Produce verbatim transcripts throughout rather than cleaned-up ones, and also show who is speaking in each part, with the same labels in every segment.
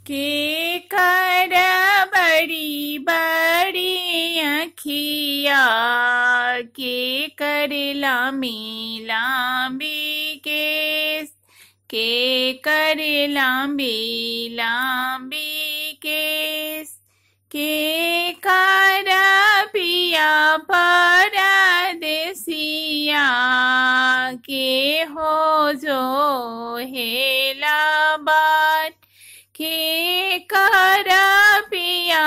Speaker 1: के कर बड़ी बड़ी अखिया के कर लांबी लांबी केस के कर लांबी लांबी केस के कर पिया परदेसिया के हो जो हेला बात के कर पिया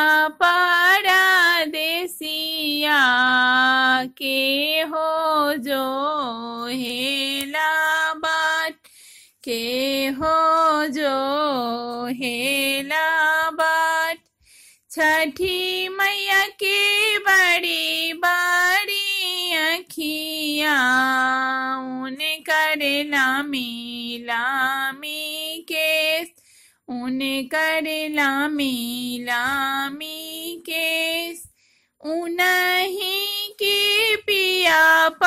Speaker 1: परदेसिया के हो जो हेला बात के हो जो हेला बात। छठी मैया के बड़ी बड़ी अखिया उन कर लामी लामी केस उन कर लामी लामी केस उन्हीं के पिया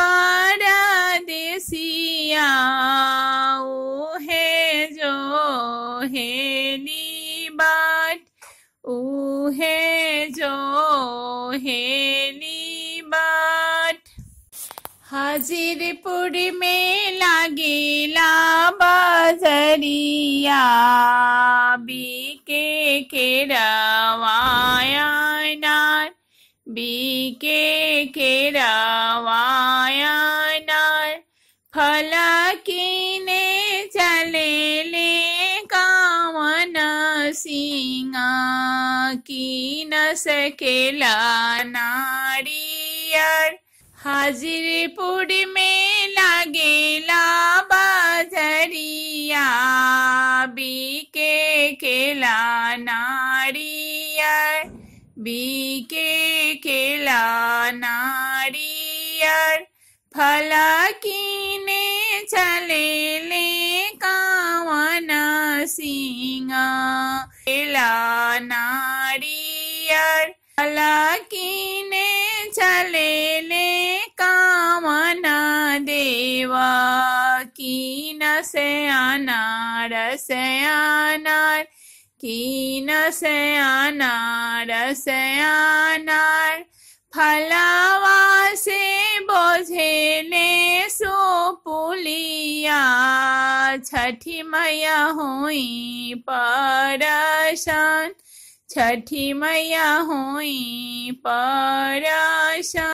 Speaker 1: परदेसिया ओ है जो हेली बाट ओ है जो हेली बाट। हाजिरपुर में लागेला बजरिया बीके केरवाया नार बीके केरवाया नार फलकीने चले ले कावन सिंगा की न सकेला नारियर। हाजिरपुर में लागेला बजरिया बीके केला नारियर बीके केला नारियर फलकीने चले ले कावन सिंगा केला नारियर फलकीने चले ले कावन देवा कीन से अनार से अनार कीन से अनार से अनार फलावा से बोझेले सुपुलिया छठी मैया हुई परेशान छठी मैया हुई परेशान।